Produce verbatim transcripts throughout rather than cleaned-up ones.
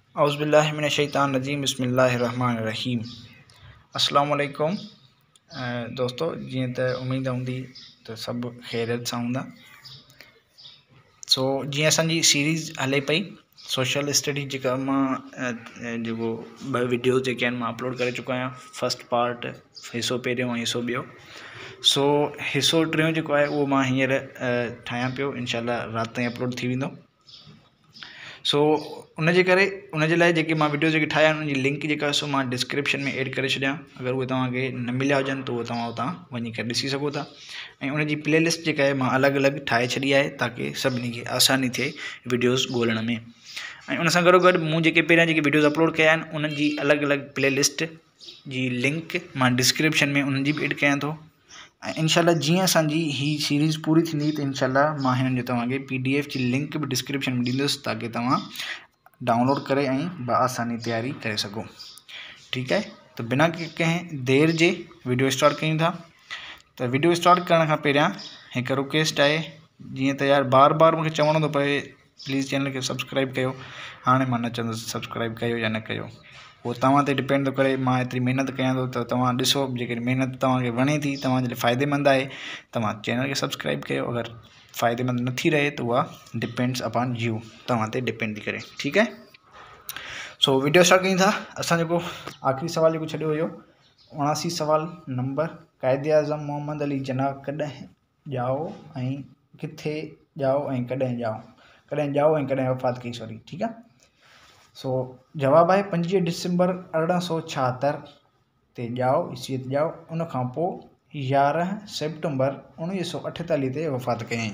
औज़ुबिल्लाहि मिनश्शैतानिर्रजीम बिस्मिल्लाहिर्रहमानिर्रहीम। अस्सलाम वालेकुम दोस्तों, जीअं त उम्मीद हूंदी त सभु ख़ैरियत सां हूंदा। सो जीअं असांजी सीरीज़ हले पई सोशल स्टडी, जेका मां जेको ॿ वीडियोज़ जेके आहिनि मां अपलोड करे चुको आहियां। फस्ट पार्ट हिसो पहिरियों ऐं हिसो ॿियो। सो हिसो टियों जेको आहे उहो मां हींअर ठाहियां पियो, इंशाल्लाह राति ताईं अपलोड थी वेंदो। सो उन जे करे उन जे लाइ जेके मां वीडियो जेके ठाहिया आहिनि उन जी लिंक जेका सो मां डिस्क्रिप्शन में ऐड करे छॾियां। अगरि उहे तव्हांखे न मिलिया हुजनि त उहो तव्हां उतां वञी करे ॾिसी सघो था। ऐं उन जी प्लेलिस्ट जेका आहे मां अलॻि अलॻि ठाहे छॾी आहे ताकी सभिनी खे आसानी थिए वीडियोज़ ॻोल्हण में। ऐं उन सां गॾोगॾु मूं जेके पहिरियां जेके वीडियोज़ अपलोड कया आहिनि उन्हनि जी अलॻि अलॻि प्लेलिस्ट जी लिंक मां डिस्क्रिप्शन में उन्हनि जी बि ऐड कयां थो। ऐं इंशाल्लाह जीअं असांजी हीअ सीरीज़ पूरी थींदी त इंशाल्लाह मां हिननि जो तव्हांखे पी डी एफ जी लिंक बि डिस्क्रिप्शन में ॾींदुसि ताकी तव्हां डाउनलोड करे ऐं बआसानी तैयारी करे सघो। ठीकु आहे, त बिना कंहिं देर जे वीडियो स्टार्ट कयूं था। त वीडियो स्टार्ट करण खां पहिरियां हिकु रिक्वेस्ट आहे, जीअं त यार बार बार मूंखे चवणो थो पए प्लीज़ चैनल खे सब्सक्राइब कयो। हाणे मां न चवंदुसि सब्सक्राइब कयो या न कयो, उहो तव्हां ते डिपेंड थो करे। मां एतिरी महिनत कयां थो त तव्हां ॾिसो, जेकॾहिं महिनत तव्हांखे वणे थी, तव्हांजे लाइ फ़ाइदेमंद आहे, तव्हां चैनल खे सब्सक्राइब कयो। अगरि फ़ाइदेमंद नथी रहे त उहा डिपेंड्स अपॉन यू, तव्हां ते डिपेंड थी करे। ठीकु आहे, सो वीडियो स्टार्ट कयूं था। असां जेको आख़िरी सुवाल जेको छॾियो हुयो, उणासी सुवाल नंबर, क़ाइदे आज़म मोहम्मद अली जिन्ना कॾहिं ॼाओ ऐं किथे ॼाओ ऐं कॾहिं ॼाओ कॾहिं ॼाओ ऐं कॾहिं वफ़ात कई, सॉरी। ठीकु आहे, सो जवाबु आहे पंजवीह डिसंबर अरिड़हं सौ छाहतरि ते ॼाओ ईस्वीअ ते ॼाओ। उन खां पोइ यारहं सेप्टेंबर उणिवीह सौ अठेतालीह ते वफ़ात कयईं।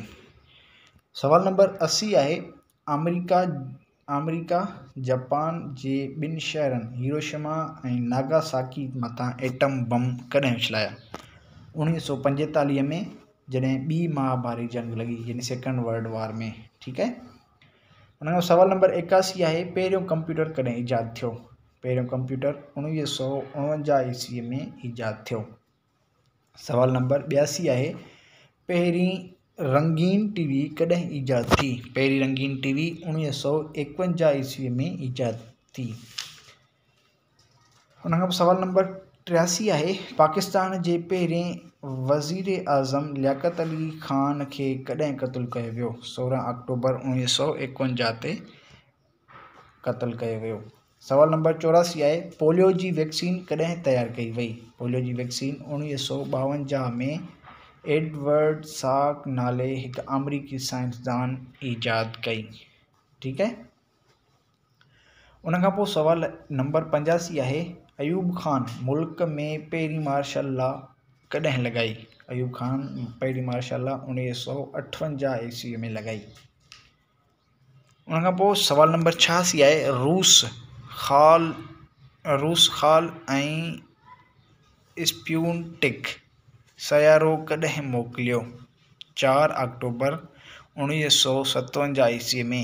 सुवाल नंबर असी आहे, अमेरिका अमेरिका जापान जे ॿिनि शहरनि हिरोशिमा ऐं नागासाकी मथां एटम बम कॾहिं विछलाया? उणिवीह सौ पंजेतालीह में, जॾहिं ॿी महाभारी जंग लॻी, यानी सेकेंड वर्ल्ड वार में। ठीकु आहे, उन खां सवाल नंबर एकासी आहे, पहिरियों कंप्यूटर कॾहिं ईजाद थियो? पहिरियों कंप्यूटर उणिवीह सौ उणवंजाह ईस्वीअ में ईजाद थियो। सवाल नंबर ॿियासी आहे, पहिरीं रंगीन टीवी कॾहिं ईजाद थी? पहिरीं रंगीन टीवी उणिवीह सौ एकवंजाह ईस्वीअ में ईजाद थी। उन खां पोइ सवाल नंबर टियासी आहे, पाकिस्तान जे पहिरें वज़ीर आज़म लियाक़त अली ख़ान खे कॾहिं क़त्लु कयो वियो? सोरहं अक्टूबर उणिवीह सौ एकवंजाह ते क़त्लु कयो वियो। सवाल नंबर चौरासी आहे, पोलियो जी वैक्सीन कॾहिं तयारु कई वई? पोलियो जी वैक्सीन उणिवीह सौ ॿावंजाह में एडवर्ड साक नाले हिकु अमरीकी साइंसदान ईजाद कई। ठीकु आहे, उन खां पोइ सवाल नंबर पंजासी आहे, अयूब ख़ान मुल्क में पहिरीं मार्शल लॉ कॾहिं लॻाई? अयूब ख़ान पहिरीं मार्शल लॉ उणिवीह सौ अठवंजाह ईस्वीअ में लॻाई। उन खां पोइ सवाल नंबर छियासी आहे, रूस ख़ाल रूस ख़ाल ऐं स्पूतनिक सयारो कॾहिं मोकिलियो? चारि अक्टूबर उणिवीह सौ सतवंजाह ईस्वीअ में।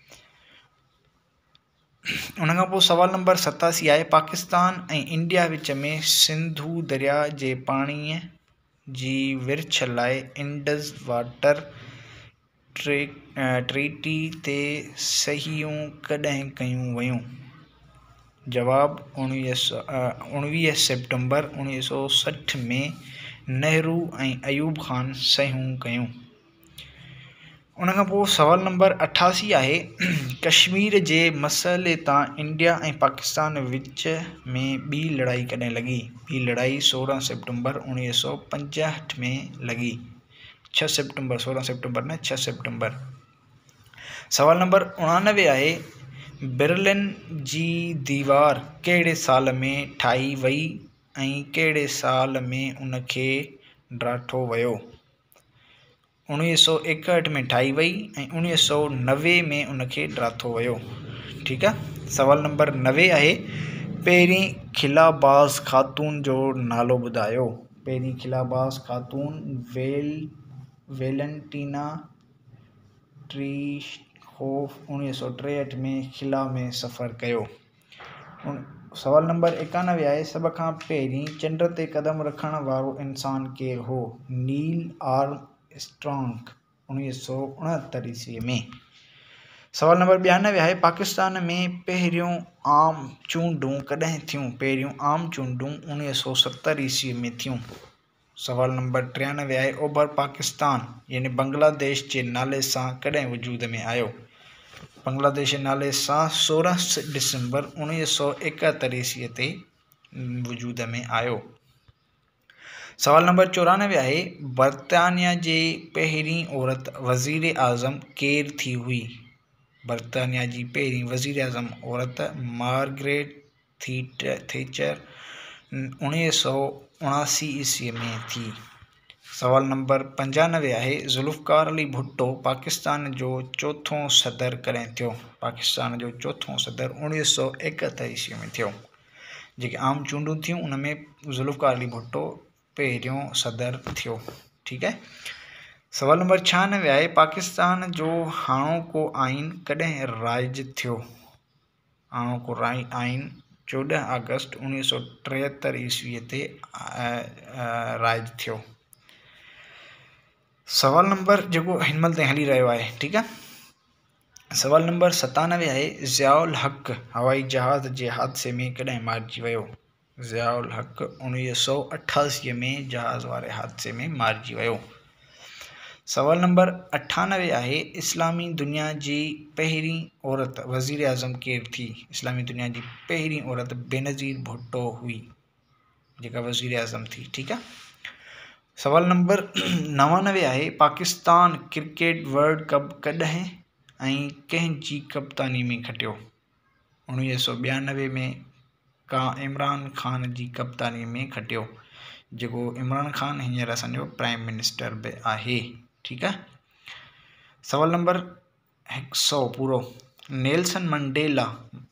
उन खां पोइ सवाल नंबर सतासी आहे, पाकिस्तान ऐं इंडिया विच में सिंधु दरिया जे पाणीअ जी विर्छ लाइ इंडस वाटर ट्रे ट्रीटी ते सहियूं कॾहिं कयूं वयूं? जवाबु उणिवीह सौ उणिवीह सेप्टेंबर उणिवीह सौ सठि में नेहरू ऐं अयूब ख़ान सहियूं कयूं। उन खां पोइ सवाल नंबर अठासी आहे, कश्मीर जे मसइले तां इंडिया ऐं पाकिस्तान विच में ॿी लड़ाई कॾहिं लॻी? ॿी लड़ाई सोरहं सेप्टेंबर उणिवीह सौ पंजहठि में लॻी। छह सेप्टेंबर सोरहं सेप्टेंबर न छह सेप्टेंबर। सवाल नंबर उणानवे आहे, बर्लिन जी दीवार कहिड़े साल में ठाही वई ऐं कहिड़े साल में उन खे ॾाठो वियो? उणिवीह सौ एकहठि में ठाही वई ऐं उणिवीह सौ नवे में उन खे ॾाठो वियो। ठीकु आहे, सवाल नंबर नवे आहे, पहिरीं ख़िलाबाज़ ख़ातून जो नालो ॿुधायो? पहिरीं ख़िलाबाज़ ख़ातून वेल वेलेंटीना ट्रीशहोफ उणिवीह सौ टेहठि में ख़िला में सफ़र कयो। सवाल नंबर एकानवे आहे, सभ खां पहिरीं चंड ते क़दम रखण वारो इंसानु केरु हो? नील आर्मस्ट्रॉन्ग उणिवीह सौ उणहतरि ईस्वीअ में। सवाल नंबर ॿियानवे आहे पाकिस्तान में पहिरियों आम चूंडूं कॾहिं थियूं? पहिरियों आम चूंडूं उणिवीह सौ सतरि ईस्वी में थियूं। सवाल नंबर टियानवे आहे ओभर पाकिस्तान यानी बांग्लादेश जे नाले सां कॾहिं वजूद में आयो? बांग्लादेश जे नाले सां सोरहं डिसंबर उणिवीह सौ एकहतरि ईस्वी ते वजूद में आयो। सवाल नंबर चौरानवे आहे बर्तानिया जे पहिरीं औरत वज़ीर आज़म केर थी हुई? बर्तानिया जी पहिरीं वज़ीर आज़म औरत मार्गरेट थैचर उणिवीह सौ उणासी ईस्वी में थी। सवाल नंबर पंजानवे आहे ज़ुल्फ़िकार अली भुट्टो पाकिस्तान जो चोथों सदर कॾहिं थियो? पाकिस्तान जो चोथों सदर उणिवीह सौ एकहतरि ईस्वी में थियो। जेके आम चूंडूं थियूं उन में ज़ुल्फ़िकार अली भुट्टो पहिरियों सदर थियो। ठीकु आहे। सवाल नंबर छियानवे आहे पाकिस्तान जो हाणोको आइन कॾहिं राइज थियो? हाणोको आइन चोॾहं अगस्त उणिवीह सौ टेहतरि ईस्वीअ ते राइज थियो। सवाल नंबर जेको हिन महिल ताईं हली रहियो आहे, ठीकु आहे। सवाल नंबर सतानवे आहे ज़ियाउल हक़ हवाई जहाज़ जे हादसे में कॾहिं मारिजी वियो? ज़ियाउल हक़ उणिवीह सौ अठासीअ में जहाज़ वारे हादसे में मारिजी वियो। सवाल नंबर अठानवे आहे इस्लामी दुनिया जी पहिरीं औरत वज़ीर आज़म केर थी? इस्लामी दुनिया जी पहिरीं औरत बेनज़ीर भुट्टो हुई जेका वज़ीर आज़म थी। ठीकु आहे। सवाल नंबर नवानवे आहे पाकिस्तान क्रिकेट वर्ल्ड कप कॾहिं ऐं कंहिंजी कप्तानी में खटियो? उणिवीह सौ ॿियानवे में का इमरान ख़ान जी कप्तानी में खटियो, जेको इमरान ख़ान हींअर असांजो प्राइम मिनिस्टर बि आहे। ठीकु आहे। सवाल नंबर हिकु सौ पूरो नेल्सन मंडेला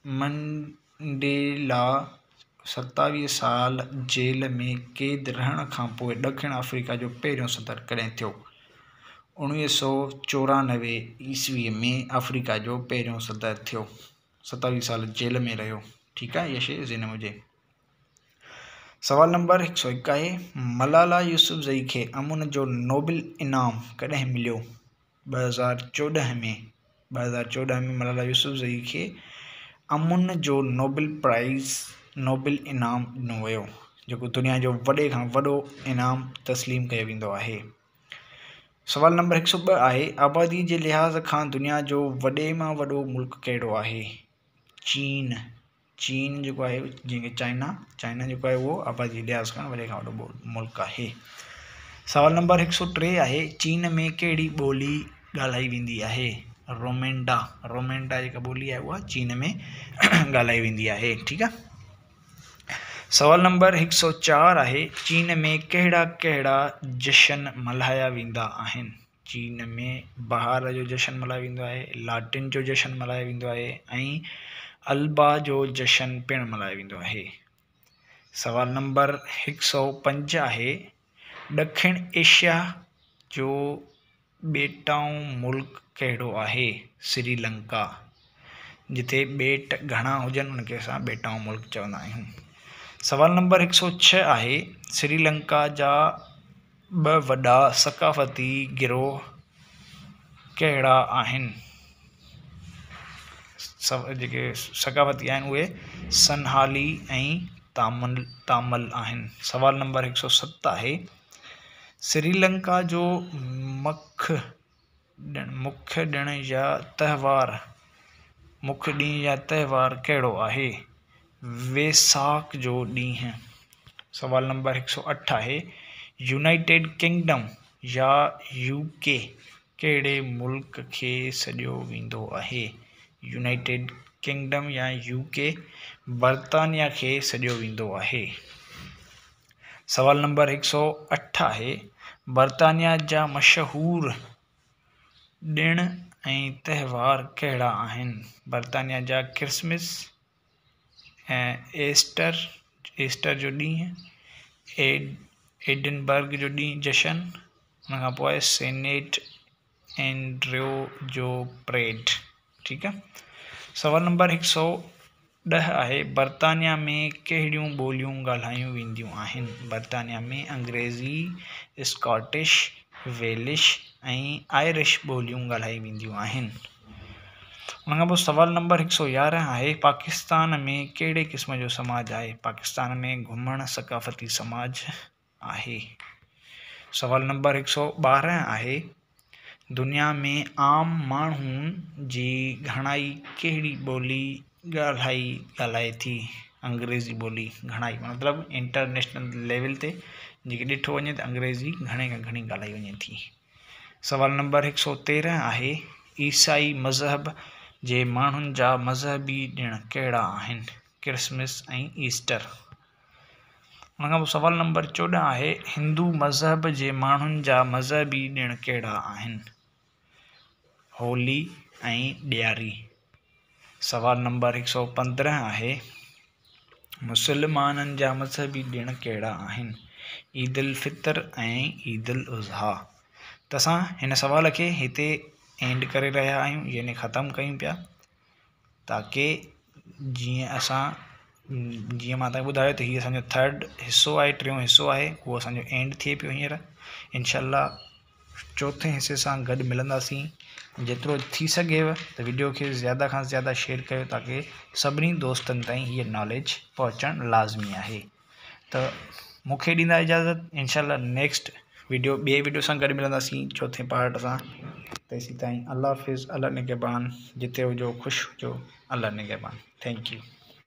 मंडेला सतावीह साल जेल में क़ैद रहण खां पोइ ॾखिण अफ्रीका जो पहिरियों सदर कॾहिं थियो? उणिवीह सौ चोरानवे ईस्वीअ में अफ्रीका जो पहिरियों सदर थियो। सतावीह साल जेल में रहियो। ठीकु आहे। इहा शइ ज़हन में हुजे। सवाल नंबर हिकु सौ हिकु आहे मलाला यूसुफ़ज़ई खे अमुन जो नोबेल इनाम कॾहिं मिलियो? ॿ हज़ार चोॾहं में ॿ हज़ार चोॾहं में मलाला यूसुफ़ज़ई खे अमुन जो नोबेल प्राइज़ नोबेल इनाम ॾिनो वियो, जेको दुनिया जो वॾे खां वॾो इनाम तस्लीम कयो वेंदो आहे। सवाल नंबर हिकु सौ ॿ आहे आबादी जे लिहाज़ खां दुनिया जो वॾे मां वॾो मुल्क कहिड़ो आहे? चीन चीन जेको आहे जंहिंखे चाइना चाइना जेको आहे उहो आबादी जे लिहाज़ खां वॾे खां वॾो मुल्क आहे। सवाल नंबर हिकु सौ टे आहे चीन में कहिड़ी ॿोली ॻाल्हाई वेंदी आहे? रोमेंडा रोमेंडा जेका ॿोली आहे उहा चीन में ॻाल्हाई वेंदी आहे। ठीकु आहे। सवाल नंबर हिकु सौ चारि आहे चीन में कहिड़ा कहिड़ा जशन मल्हाया वेंदा आहिनि? चीन में बहार जो जशन मल्हायो वेंदो आहे, लाटिन जो जशन मल्हायो वेंदो आहे ऐं अल्बा जो जशन पिणु मल्हायो वेंदो आहे। सवाल नंबर हिकु सौ पंज आहे ॾखिण एशिया जो ॿेटाऊं मुल्क कहिड़ो आहे? श्रीलंका। जिथे ॿेट घणा हुजनि उनखे असां ॿेटाऊं मुल्क चवंदा आहियूं। सवाल नंबर हिकु सौ छह आहे श्रीलंका जा ॿ वॾा सक़ाफ़ती गिरोह कहिड़ा आहिनि? सभ जेके सक़ाफ़ती आहिनि उहे सनहाली ऐं तामल तामल आहिनि। सवाल नंबर हिकु सौ सत आहे श्रीलंका जो मुख्य ॾिणु मुख्य ॾिणु या तहिवार मुख्य ॾींहुं या तहिवार कहिड़ो आहे? वेसाख जो ॾींहुं। सवाल नंबर हिकु सौ अठ आहे यूनाइटेड किंगडम या यूके कहिड़े मुल्क खे सॾियो वेंदो आहे? यूनाइटेड किंगडम या यूके बर्तानिया खे सॾियो वेंदो आहे। सवाल नंबर हिकु सौ अठ आहे बर्तानिया जा मशहूरु ॾिण ऐं तहिवार कहिड़ा आहिनि? बर्तानिया जा क्रिसमस ऐं ईस्टर ईस्टर जो ॾींहुं, एड एडिनबर्ग जो ॾींहुं जशन, हुन खां पोइ सेनेट एंड्रियो जो परेड। ठीकु आहे। सवाल नंबर हिकु सौ ॾह आहे बर्तानिया में कहिड़ियूं ॿोलियूं ॻाल्हायूं वेंदियूं आहिनि? बर्तानिया में अंग्रेज़ी, स्कॉटिश, वेलिश ऐं आयरिश ॿोलियूं ॻाल्हाई वेंदियूं आहिनि। उन खां पोइ सवाल नंबर हिकु सौ यारहं आहे पाकिस्तान में कहिड़े क़िस्म जो समाज आहे। पाकिस्तान में घुमण सकाफ़ती समाज आहे। सवाल नंबर हिकु सौ ॿारहं आहे दुनिया में आम माण्हुनि जी घणाई कहिड़ी ॿोली ॻाल्हाई ॻाल्हाए थी। अंग्रेज़ी ॿोली घणाई मतिलबु इंटरनेशनल लेवल ते जेके ॾिठो वञे त अंग्रेज़ी घणे खां घणी ॻाल्हाई वञे थी। सवाल नंबर हिकु सौ तेरहं आहे ईसाई मज़हब जे माण्हुनि जा मज़हबी ॾिण कहिड़ा आहिनि। क्रिसमस ऐं ईस्टर। उन खां पोइ सवाल नंबर चोॾहं आहे हिंदू मज़हब जे माण्हुनि जा मज़हबी ॾिण कहिड़ा आहिनि। होली ऐं ॾियारी। सवाल नंबर हिकु सौ पंद्रहं आहे मुसलमाननि जा मज़हबी ॾिण कहिड़ा आहिनि। ईद उल फितर ऐं ईद उल अज़हा। त असां हिन सवाल खे हिते एंड करे रहिया आहियूं यानी ख़तमु कयूं पिया ताकी जीअं असां जीअं मां तव्हांखे ॿुधायो त हीअ असांजो थर्ड हिसो आहे टियों हिसो आहे उहो असांजो एंड थिए पियो हींअर। इंशाअल्लाह चोथे हिसे सां गॾु मिलंदासीं। जेतिरो थी सघेव त वीडियो खे ज़्यादा खां ज़्यादा शेयर कयो ताकी सभिनी दोस्तनि ताईं हीअ नॉलेज पहुचणु लाज़मी आहे। त मूंखे ॾींदा इजाज़त। इंशाअल्लाह नेक्स्ट वीडियो ॿिए वीडियो सां गॾु मिलंदासीं चौथे पार्ट सां। तेसीं ताईं अल्लाह हाफ़िज़। अल्लाह निगहबान। जिते हुजो ख़ुशि हुजो। अल्लाह निगहबान। Thank U.